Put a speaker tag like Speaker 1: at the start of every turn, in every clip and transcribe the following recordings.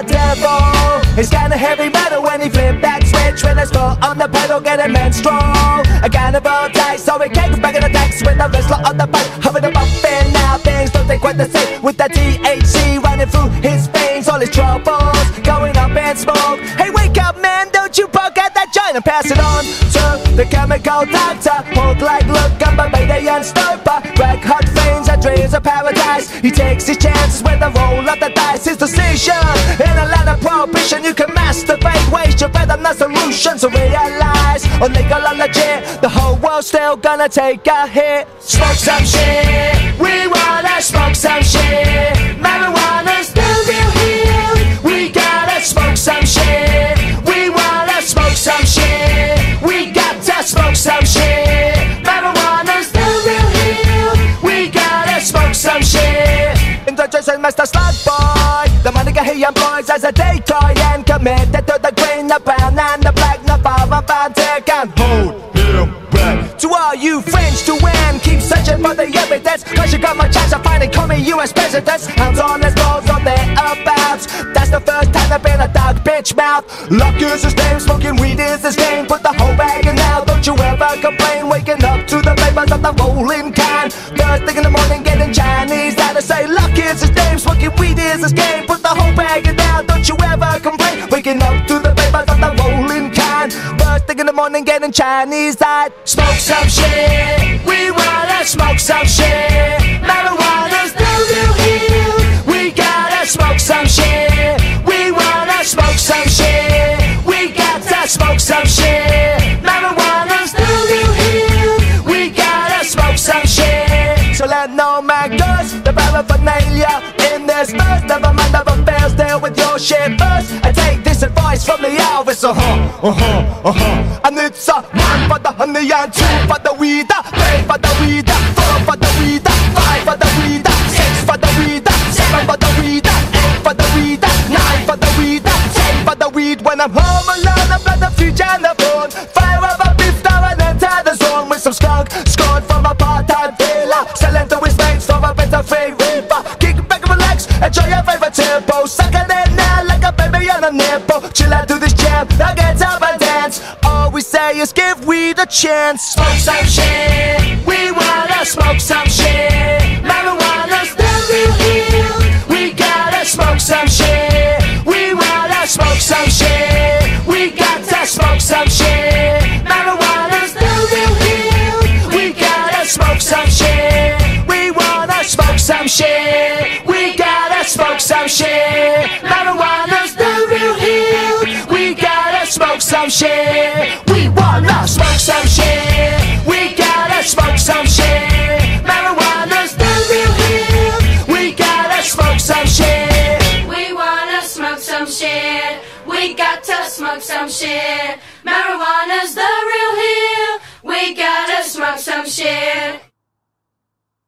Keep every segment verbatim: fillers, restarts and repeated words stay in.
Speaker 1: devil. It's kinda heavy metal when he flip that switch. When his foot on the pedal getting menstrual. A cannibal dice, so he kicks back in the decks with the wrestler on the bike, having a bumping. Now things don't take quite the same with the T H C running through his veins. All his troubles going up in smoke. Hey, wake up, man! Don't you poke at that joint and pass it on to the chemical doctor. Hold like look, I'm a Mayday and Stoper. Red hot flames and dreams of paradise. He takes his chances with the roll of the dice. His decision in a land of prohibition. You can masturbate, waste your breath on the solution. So realize, on legal or legit, the whole world's still gonna take a hit. Smoke some shit, we wanna smoke some shit. Marijuana's the real heal. We gotta smoke some shit. We wanna smoke some shit. We got to smoke some shit. Marijuana's the real heal. We gotta smoke some shit. Introducing Mister Slug Boy, the money he employs as a decoy and committed to the green, the brown and the black. No far about take and hold him back. To all you French to win, keep searching for the evidence, cause you got my chance of finding coming U S presidents. Hands on his balls on their abouts. That's the first time I've been a dog bitch mouth. Luck is his name, smoking weed is his game. Put the whole bag in now, don't you ever complain. Waking up to the flavors of the rolling kind. First thing in the morning getting Chinese. That'll say luck is his name, smoking weed is his game. Put the whole bag in now, don't you ever complain. Waking up to the flavors of the rolling kind. First thing in the morning getting Chinese. I'd smoke some shit. We wanna smoke some shit. Marijuana's the real heal. We gotta smoke some shit. We wanna smoke some shit. We got to smoke some shit. Marijuana's the real heal. We gotta smoke some shit. So let no man goes the paraphernalia in this verse. Never mind the affairs, deal with your shit first. I take this advice from the Elvis. Uh-huh, uh-huh, uh-huh. And it's a one for the honey and two for the weed, three for the weed, four for the weed, five for the weed, six for the weed, seven for the weed, eight for the weed, nine for the weed, ten for the weed. When I'm home alone, I play the future and the phone. Fire up a beef star and enter the zone with some skunk scored from a part-time villa. Selling to his mates for a better free reaper. Kick back and relax, enjoy your favorite tempo. Suck it in now like a baby on a nipple. Chill out to this jam, now get up and dance. All we say is give weed a chance. Smoke some shit, we wanna smoke some shit. Marijuana's the real heal. We gotta smoke some shit. We wanna smoke some shit. We got to smoke some shit. Marijuana's the real heal. We gotta smoke some shit. We wanna smoke some shit. We gotta smoke some shit. Marijuana's the real heal. We gotta smoke some shit. We wanna smoke some shit. We gotta smoke some shit. Marijuana's the real heal. We gotta smoke some shit.
Speaker 2: We wanna smoke some shit. We got to smoke some shit. Marijuana's the real heal. We gotta smoke some shit.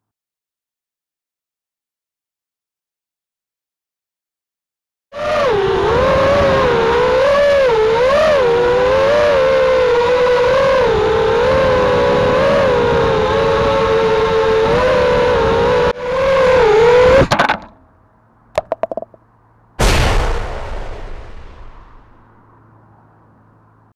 Speaker 1: Woo!